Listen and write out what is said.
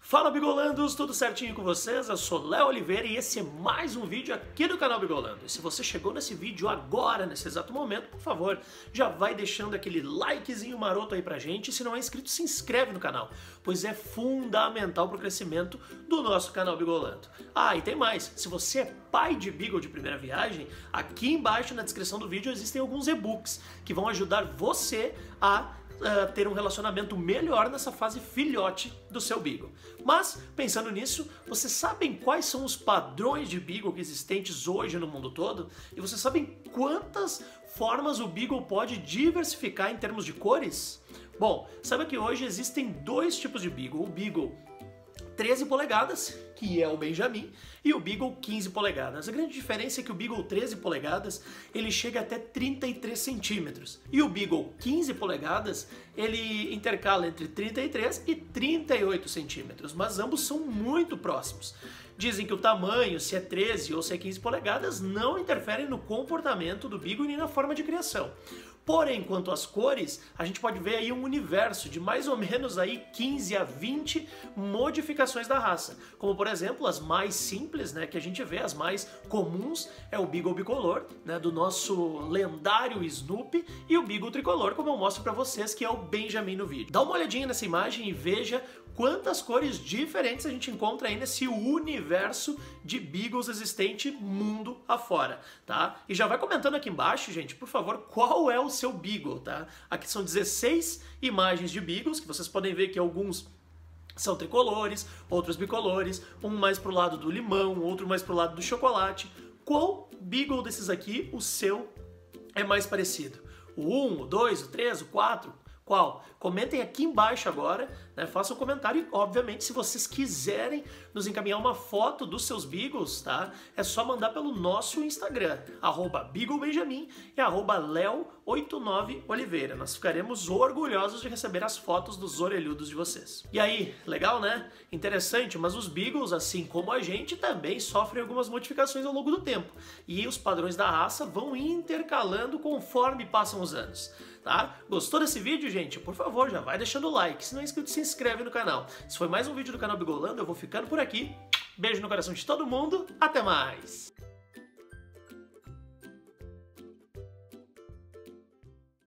Fala Bigolandos, tudo certinho com vocês? Eu sou Léo Oliveira e esse é mais um vídeo aqui do canal Bigolando. E se você chegou nesse vídeo agora, nesse exato momento, por favor, já vai deixando aquele likezinho maroto aí pra gente. E se não é inscrito, se inscreve no canal, pois é fundamental pro crescimento do nosso canal Bigolando. Ah, e tem mais, se você é pai de Beagle de primeira viagem, aqui embaixo na descrição do vídeo existem alguns e-books que vão ajudar você a ter um relacionamento melhor nessa fase filhote do seu Beagle. Mas, pensando nisso, vocês sabem quais são os padrões de Beagle existentes hoje no mundo todo? E vocês sabem quantas formas o Beagle pode diversificar em termos de cores? Bom, sabe que hoje existem dois tipos de Beagle, o Beagle 13 polegadas, que é o Benjamin, e o Beagle 15 polegadas. A grande diferença é que o Beagle 13 polegadas, ele chega até 33 centímetros. E o Beagle 15 polegadas, ele intercala entre 33 e 38 centímetros, mas ambos são muito próximos. Dizem que o tamanho, se é 13 ou se é 15 polegadas, não interferem no comportamento do Beagle nem na forma de criação. Porém, quanto às cores, a gente pode ver aí um universo de mais ou menos aí 15 a 20 modificações da raça. Como, por exemplo, as mais simples, né, que a gente vê, as mais comuns, é o Beagle bicolor, né, do nosso lendário Snoopy, e o Beagle tricolor, como eu mostro pra vocês, que é o Benjamin no vídeo. Dá uma olhadinha nessa imagem e veja quantas cores diferentes a gente encontra aí nesse universo de Beagles existente mundo afora, tá? E já vai comentando aqui embaixo, gente, por favor, qual é o seu Beagle, tá? Aqui são 16 imagens de Beagles, que vocês podem ver que alguns são tricolores, outros bicolores, um mais pro lado do limão, outro mais pro lado do chocolate. Qual Beagle desses aqui o seu é mais parecido? O 1, o 2, o 3, o 4? Qual? Comentem aqui embaixo agora, né? Façam um comentário e, obviamente, se vocês quiserem nos encaminhar uma foto dos seus Beagles, tá? É só mandar pelo nosso Instagram, @BeagleBenjamin e @Leo89Oliveira. Nós ficaremos orgulhosos de receber as fotos dos orelhudos de vocês. E aí, legal, né? Interessante, mas os Beagles, assim como a gente, também sofrem algumas modificações ao longo do tempo. E os padrões da raça vão intercalando conforme passam os anos, tá? Gostou desse vídeo, gente? Por favor, já vai deixando o like. Se não é inscrito, se inscreve no canal. Se foi mais um vídeo do canal Bigolando, eu vou ficando por aqui. Beijo no coração de todo mundo. Até mais!